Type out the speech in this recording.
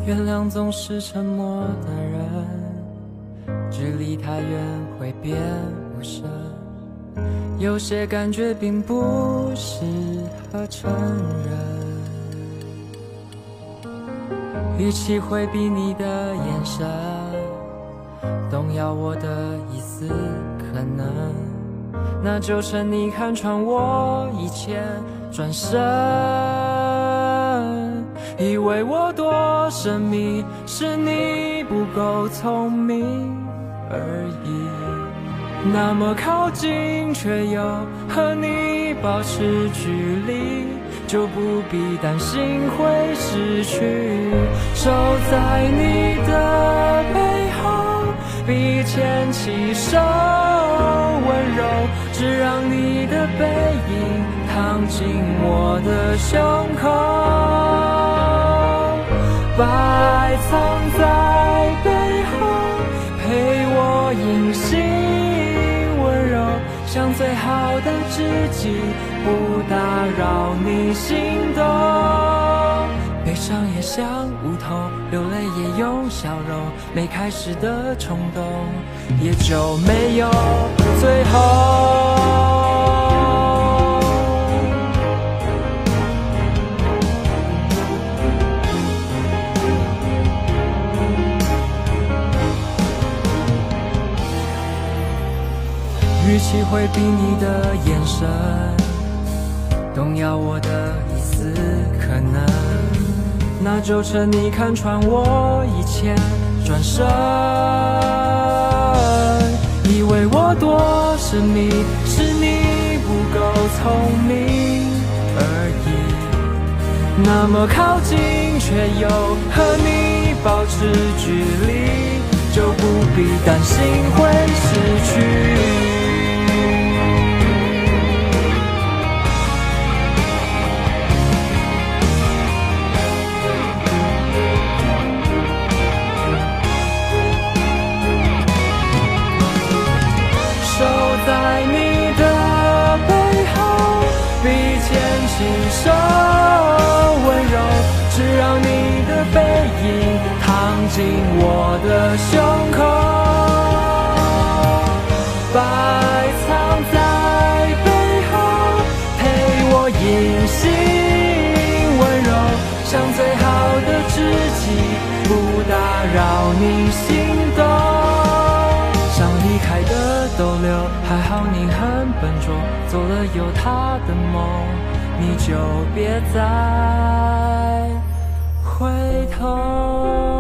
原谅总是沉默的人，距离太远会变不舍，有些感觉并不适合承认，与其回避你的眼神，动摇我的一丝可能，那就趁你看穿我以前转身，以为我多神秘，是你不够聪明而已，那么靠近却又和你保持距离，就不必担心会失去，守在你的背后，比牵起手温柔，只让你的背影躺进我的胸口，白藏在背后，陪我隐形温柔，像最好的知己，不打扰你心动，悲伤也像无头，流泪也用笑容，没开始的冲动也就没有最后。与其回避你的眼神，动摇我的一丝可能，那就趁你看穿我以前转身，以为我多神秘，是你不够聪明而已，那么靠近却又和你保持距离，就不必担心会失去，在你的背后，比牵起手温柔，只让你的背影躺进我的胸口，白藏在背后，陪我隐形温柔，像最好的知己，不打扰你心动，离开的逗留，还好你很笨拙，做了有他的梦，你就别再回头。